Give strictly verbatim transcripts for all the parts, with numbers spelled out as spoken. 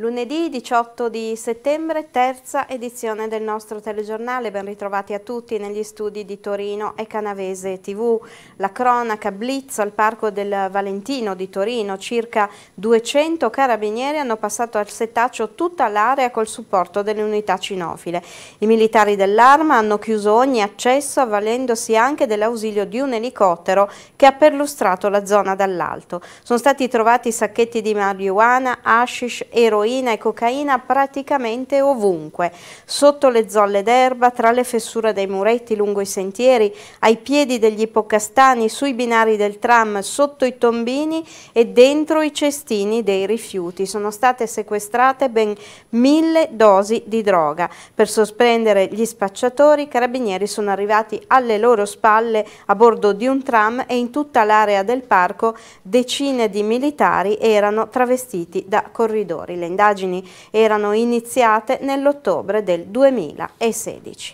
lunedì diciotto di settembre, terza edizione del nostro telegiornale. Ben ritrovati a tutti negli studi di Torino e Canavese tivù. La cronaca blitz al Parco del Valentino di Torino. Circa duecento carabinieri hanno passato al setaccio tutta l'area col supporto delle unità cinofile. I militari dell'Arma hanno chiuso ogni accesso avvalendosi anche dell'ausilio di un elicottero che ha perlustrato la zona dall'alto. Sono stati trovati sacchetti di marijuana, hashish, eroina e cocaina praticamente ovunque, sotto le zolle d'erba, tra le fessure dei muretti lungo i sentieri, ai piedi degli ippocastani, sui binari del tram, sotto i tombini e dentro i cestini dei rifiuti. Sono state sequestrate ben mille dosi di droga. Per sorprendere gli spacciatori, i carabinieri sono arrivati alle loro spalle a bordo di un tram e in tutta l'area del parco decine di militari erano travestiti da corridori. Le indagini erano iniziate nell'ottobre del duemilasedici.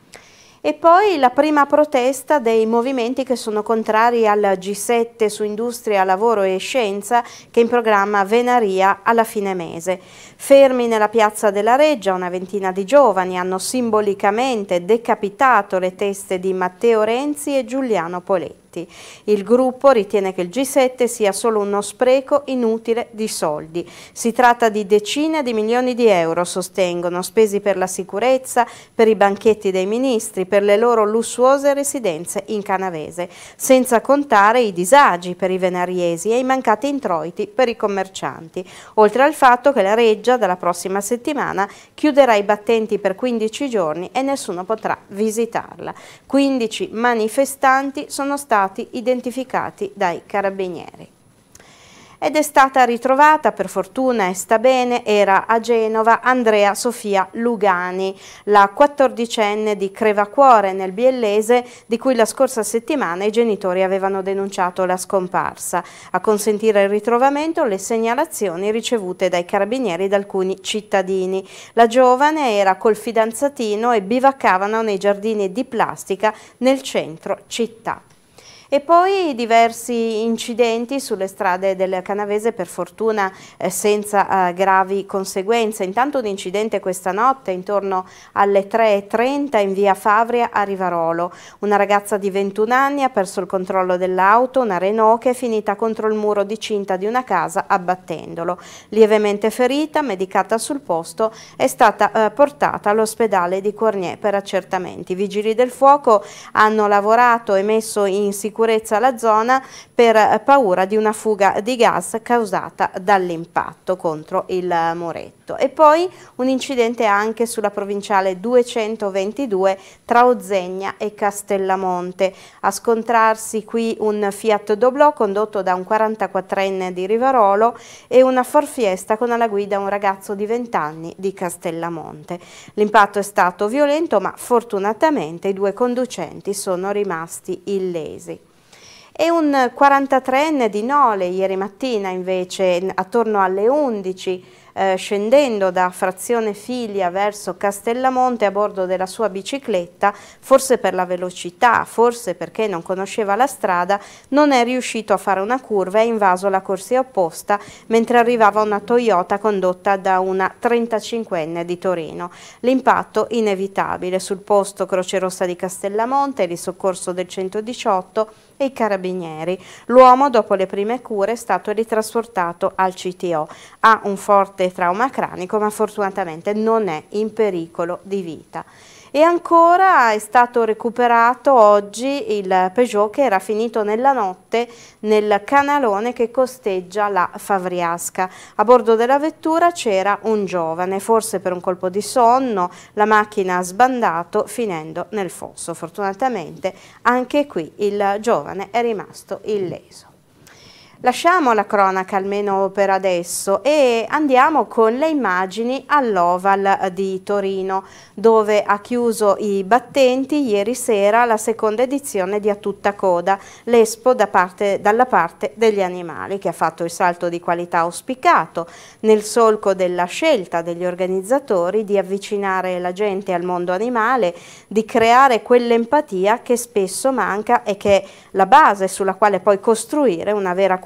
E poi la prima protesta dei movimenti che sono contrari al G sette su industria, lavoro e scienza che è in programma a Venaria alla fine mese. Fermi nella piazza della Reggia, una ventina di giovani hanno simbolicamente decapitato le teste di Matteo Renzi e Giuliano Poletti. Il gruppo ritiene che il G sette sia solo uno spreco inutile di soldi. Si tratta di decine di milioni di euro, sostengono, spesi per la sicurezza, per i banchetti dei ministri, per le loro lussuose residenze in Canavese, senza contare i disagi per i venariesi e i mancati introiti per i commercianti, oltre al fatto che la Reggia dalla prossima settimana chiuderà i battenti per quindici giorni e nessuno potrà visitarla. quindici manifestanti sono stati identificati dai carabinieri. Ed è stata ritrovata, per fortuna e sta bene, era a Genova Andrea Sofia Lugani, la quattordicenne di Crevacuore nel Biellese, di cui la scorsa settimana i genitori avevano denunciato la scomparsa. A consentire il ritrovamento le segnalazioni ricevute dai carabinieri da alcuni cittadini. La giovane era col fidanzatino e bivaccavano nei giardini di plastica nel centro città. E poi diversi incidenti sulle strade del Canavese, per fortuna eh, senza eh, gravi conseguenze. Intanto un incidente questa notte intorno alle tre e trenta in via Favria a Rivarolo. Una ragazza di ventuno anni ha perso il controllo dell'auto, una Renault, che è finita contro il muro di cinta di una casa abbattendolo. Lievemente ferita, medicata sul posto, è stata eh, portata all'ospedale di Cournier per accertamenti. I vigili del fuoco hanno lavorato e messo in sicurezza la zona per paura di una fuga di gas causata dall'impatto contro il muretto. E poi un incidente anche sulla provinciale duecentoventidue tra Ozzegna e Castellamonte. A scontrarsi qui un Fiat Doblò condotto da un quarantaquattrenne di Rivarolo e una Ford Fiesta con alla guida un ragazzo di venti anni di Castellamonte. L'impatto è stato violento, ma fortunatamente i due conducenti sono rimasti illesi. E un quarantatreenne di Nole ieri mattina invece attorno alle undici eh, scendendo da Frazione Figlia verso Castellamonte a bordo della sua bicicletta, forse per la velocità, forse perché non conosceva la strada, non è riuscito a fare una curva e ha invaso la corsia opposta mentre arrivava una Toyota condotta da una trentacinquenne di Torino. L'impatto inevitabile, sul posto Croce Rossa di Castellamonte, il soccorso del centodiciotto e i carabinieri. L'uomo, dopo le prime cure, è stato ritrasportato al C T O. Ha un forte trauma cranico, ma fortunatamente non è in pericolo di vita. E ancora è stato recuperato oggi il Peugeot che era finito nella notte nel canalone che costeggia la Favriasca. A bordo della vettura c'era un giovane, forse per un colpo di sonno la macchina ha sbandato finendo nel fosso. Fortunatamente anche qui il giovane è rimasto illeso. Lasciamo la cronaca almeno per adesso e andiamo con le immagini all'Oval di Torino, dove ha chiuso i battenti ieri sera la seconda edizione di A Tutta Coda, l'Expo da parte, dalla parte degli animali, che ha fatto il salto di qualità auspicato nel solco della scelta degli organizzatori di avvicinare la gente al mondo animale, di creare quell'empatia che spesso manca e che è la base sulla quale poi costruire una vera cultura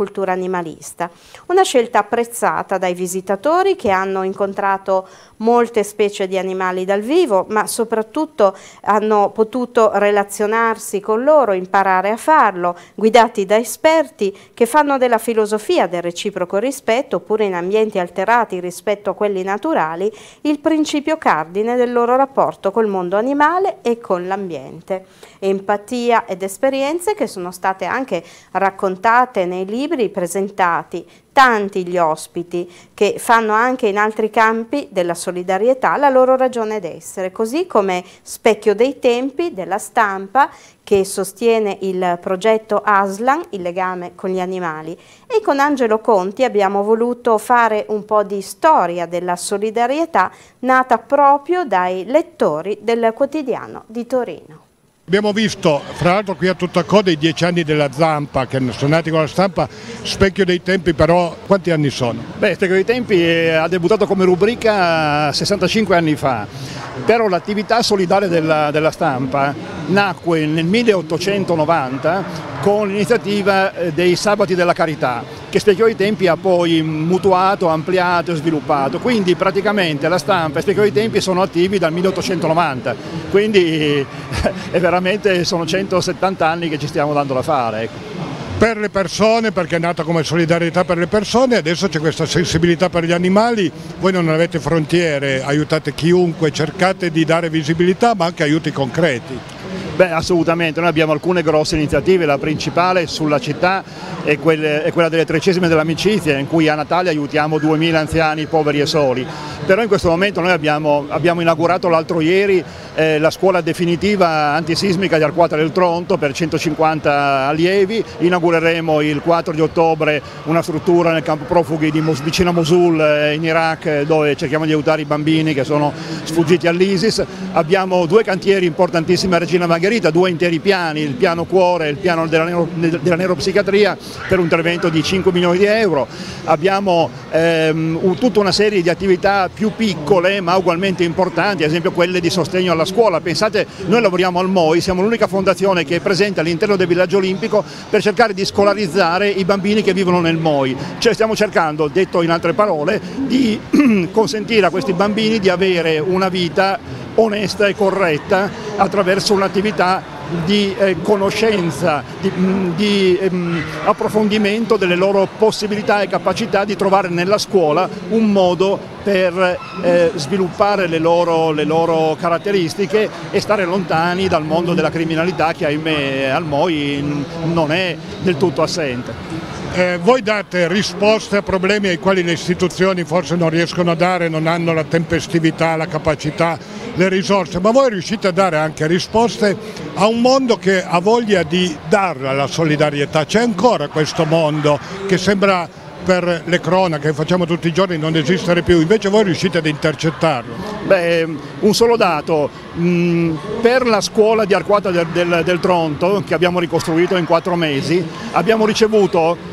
cultura animalista. Una scelta apprezzata dai visitatori che hanno incontrato molte specie di animali dal vivo, ma soprattutto hanno potuto relazionarsi con loro, imparare a farlo, guidati da esperti che fanno della filosofia del reciproco rispetto, oppure in ambienti alterati rispetto a quelli naturali, il principio cardine del loro rapporto col mondo animale e con l'ambiente. Empatia ed esperienze che sono state anche raccontate nei libri presentati. Tanti gli ospiti che fanno anche in altri campi della solidarietà la loro ragione d'essere, così come Specchio dei Tempi della Stampa, che sostiene il progetto Aslan, il legame con gli animali. E con Angelo Conti abbiamo voluto fare un po' di storia della solidarietà nata proprio dai lettori del Quotidiano di Torino. Abbiamo visto, fra l'altro qui a Tutta Coda, i dieci anni della Zampa, che sono nati con la Stampa. Specchio dei Tempi però quanti anni sono? Beh, Specchio dei Tempi ha debuttato come rubrica sessantacinque anni fa, però l'attività solidale della, della Stampa nacque nel milleottocentonovanta con l'iniziativa dei Sabati della Carità, che Specchio dei Tempi ha poi mutuato, ampliato e sviluppato. Quindi praticamente la Stampa e Specchio dei Tempi sono attivi dal milleottocentonovanta, quindi è veramente, sono centosettanta anni che ci stiamo dando da fare. Ecco. Per le persone, perché è nata come solidarietà per le persone, adesso c'è questa sensibilità per gli animali, voi non avete frontiere, aiutate chiunque, cercate di dare visibilità ma anche aiuti concreti. Beh, assolutamente, noi abbiamo alcune grosse iniziative, la principale sulla città è, quelle, è quella delle tredicesime dell'amicizia, in cui a Natale aiutiamo duemila anziani poveri e soli. Però in questo momento noi abbiamo, abbiamo inaugurato l'altro ieri eh, la scuola definitiva antisismica di Arquata del Tronto per centocinquanta allievi. Inaugureremo il quattro di ottobre una struttura nel campo profughi di Mos, vicino a Mosul eh, in Iraq, dove cerchiamo di aiutare i bambini che sono sfuggiti all'ISIS. Abbiamo due cantieri importantissimi a Regina Margherita, due interi piani, il piano cuore e il piano della, neuro, della neuropsichiatria, per un intervento di cinque milioni di euro. Abbiamo ehm, tutta una serie di attività più piccole ma ugualmente importanti, ad esempio quelle di sostegno alla scuola. Pensate, noi lavoriamo al M O I, siamo l'unica fondazione che è presente all'interno del villaggio olimpico per cercare di scolarizzare i bambini che vivono nel M O I. Cioè stiamo cercando, detto in altre parole, di consentire a questi bambini di avere una vita onesta e corretta attraverso un'attività di eh, conoscenza, di, di ehm, approfondimento delle loro possibilità e capacità di trovare nella scuola un modo per eh, sviluppare le loro, le loro caratteristiche e stare lontani dal mondo della criminalità che ahimè al M O I non è del tutto assente. Eh, voi date risposte a problemi ai quali le istituzioni forse non riescono a dare, non hanno la tempestività, la capacità, le risorse, ma voi riuscite a dare anche risposte a un mondo che ha voglia di darla la solidarietà. C'è ancora questo mondo che sembra, per le cronache che facciamo tutti i giorni, non esistere più, invece voi riuscite ad intercettarlo? Beh, un solo dato, mh, per la scuola di Arquata del, del, del Tronto, che abbiamo ricostruito in quattro mesi, abbiamo ricevuto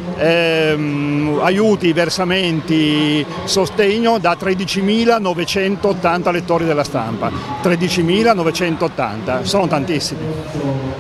ehm, aiuti, versamenti, sostegno da tredicimilanovecentottanta lettori della Stampa. tredicimilanovecentottanta, sono tantissimi.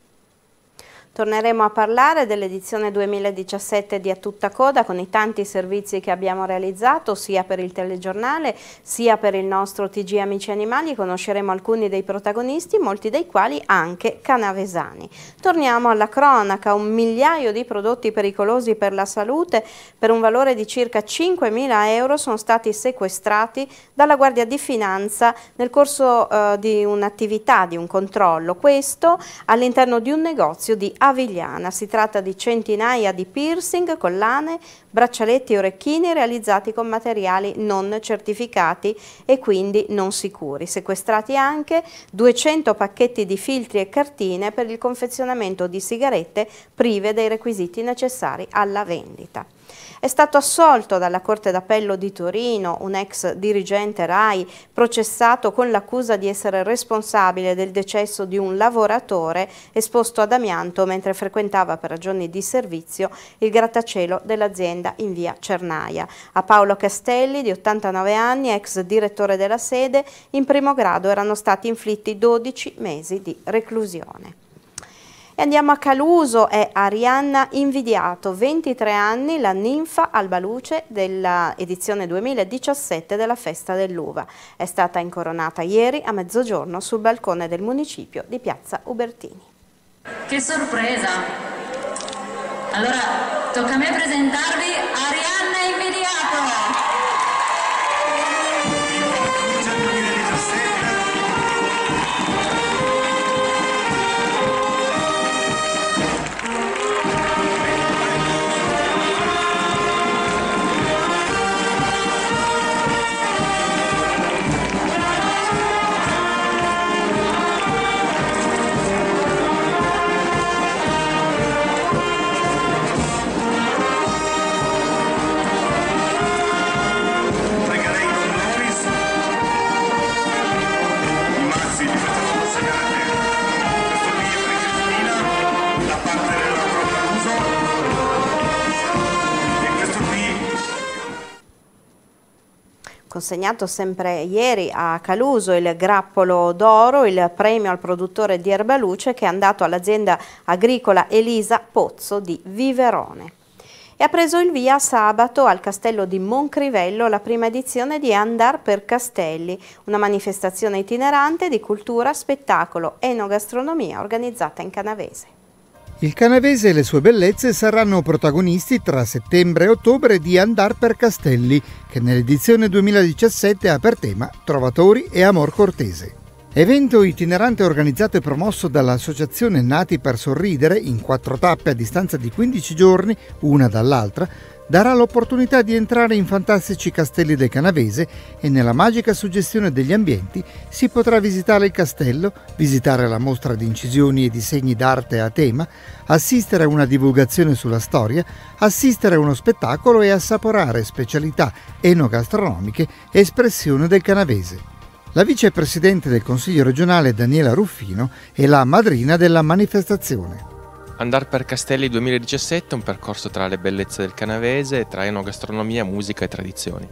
Torneremo a parlare dell'edizione duemiladiciassette di A Tutta Coda con i tanti servizi che abbiamo realizzato sia per il telegiornale sia per il nostro T G Amici Animali. Conosceremo alcuni dei protagonisti, molti dei quali anche canavesani. Torniamo alla cronaca. Un migliaio di prodotti pericolosi per la salute per un valore di circa cinquemila euro sono stati sequestrati dalla Guardia di Finanza nel corso eh, di un'attività, di un controllo. Questo all'interno di un negozio di Avigliana. Si tratta di centinaia di piercing, collane, braccialetti e orecchini realizzati con materiali non certificati e quindi non sicuri. Sequestrati anche duecento pacchetti di filtri e cartine per il confezionamento di sigarette prive dei requisiti necessari alla vendita. È stato assolto dalla Corte d'Appello di Torino un ex dirigente RAI processato con l'accusa di essere responsabile del decesso di un lavoratore esposto ad amianto mentre frequentava per ragioni di servizio il grattacielo dell'azienda in via Cernaia. A Paolo Castelli, di ottantanove anni, ex direttore della sede, in primo grado erano stati inflitti dodici mesi di reclusione. E E andiamo a Caluso, è Arianna Invidiato, ventitré anni, la ninfa alba luce dell'edizione duemiladiciassette della Festa dell'Uva. È stata incoronata ieri a mezzogiorno sul balcone del municipio di Piazza Ubertini. Che sorpresa! Allora, tocca a me presentarvi Arianna Invidiato! Consegnato sempre ieri a Caluso il grappolo d'oro, il premio al produttore di erbaluce che è andato all'azienda agricola Elisa Pozzo di Viverone. E ha preso il via sabato al castello di Moncrivello la prima edizione di Andar per Castelli, una manifestazione itinerante di cultura, spettacolo e enogastronomia organizzata in canavese. Il canavese e le sue bellezze saranno protagonisti tra settembre e ottobre di Andar per Castelli, che nell'edizione duemiladiciassette ha per tema Trovatori e Amor Cortese. Evento itinerante organizzato e promosso dall'associazione Nati per Sorridere in quattro tappe a distanza di quindici giorni, una dall'altra, darà l'opportunità di entrare in fantastici castelli del canavese e nella magica suggestione degli ambienti si potrà visitare il castello, visitare la mostra di incisioni e disegni d'arte a tema, assistere a una divulgazione sulla storia, assistere a uno spettacolo e assaporare specialità enogastronomiche e espressione del canavese. La vicepresidente del Consiglio regionale Daniela Ruffino è la madrina della manifestazione. Andar per Castelli duemiladiciassette è un percorso tra le bellezze del canavese, tra enogastronomia, musica e tradizioni.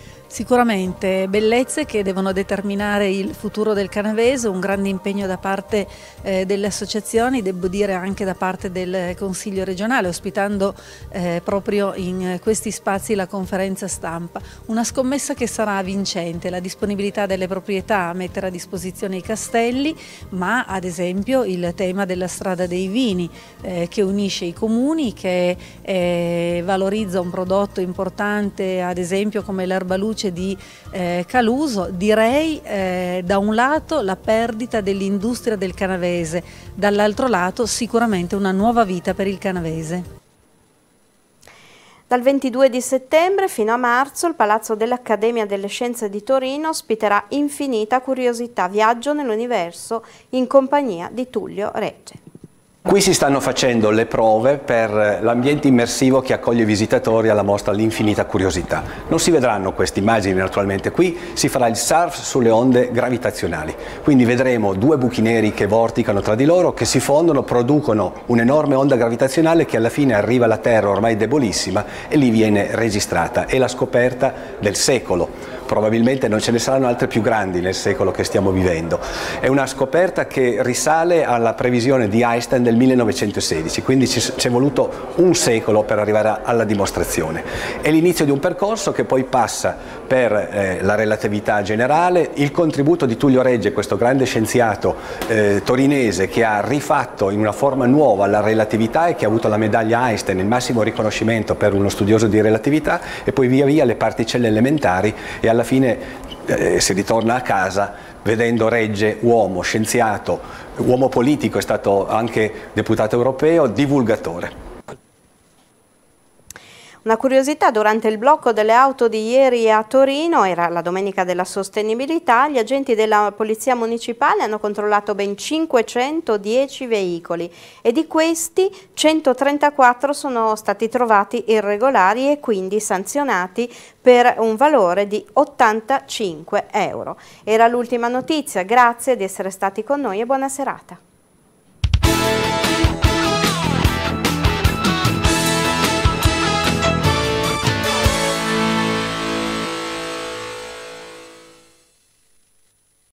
Sicuramente bellezze che devono determinare il futuro del canavese, un grande impegno da parte eh, delle associazioni, devo dire anche da parte del Consiglio regionale, ospitando eh, proprio in questi spazi la conferenza stampa. Una scommessa che sarà vincente, la disponibilità delle proprietà a mettere a disposizione i castelli, ma ad esempio il tema della strada dei vini eh, che unisce i comuni, che eh, valorizza un prodotto importante, ad esempio come l'erbaluce di eh, Caluso. Direi eh, da un lato la perdita dell'industria del canavese, dall'altro lato sicuramente una nuova vita per il canavese. Dal ventidue di settembre fino a marzo il Palazzo dell'Accademia delle Scienze di Torino ospiterà Infinita Curiosità, viaggio nell'universo in compagnia di Tullio Regge. Qui si stanno facendo le prove per l'ambiente immersivo che accoglie i visitatori alla mostra L'Infinita Curiosità. Non si vedranno queste immagini naturalmente, qui si farà il surf sulle onde gravitazionali, quindi vedremo due buchi neri che vorticano tra di loro, che si fondono, producono un'enorme onda gravitazionale che alla fine arriva alla Terra ormai debolissima e lì viene registrata. È la scoperta del secolo. Probabilmente non ce ne saranno altre più grandi nel secolo che stiamo vivendo. È una scoperta che risale alla previsione di Einstein del millenovecentosedici, quindi ci è voluto un secolo per arrivare alla dimostrazione. È l'inizio di un percorso che poi passa per eh, la relatività generale, il contributo di Tullio Regge, questo grande scienziato eh, torinese che ha rifatto in una forma nuova la relatività e che ha avuto la medaglia Einstein, il massimo riconoscimento per uno studioso di relatività, e poi via via le particelle elementari, e alla fine eh, si ritorna a casa vedendo Regge uomo, scienziato, uomo politico, è stato anche deputato europeo, divulgatore. Una curiosità: durante il blocco delle auto di ieri a Torino, era la domenica della sostenibilità, gli agenti della Polizia Municipale hanno controllato ben cinquecentodieci veicoli e di questi centotrentaquattro sono stati trovati irregolari e quindi sanzionati per un valore di ottantacinque euro. Era l'ultima notizia, grazie di essere stati con noi e buona serata.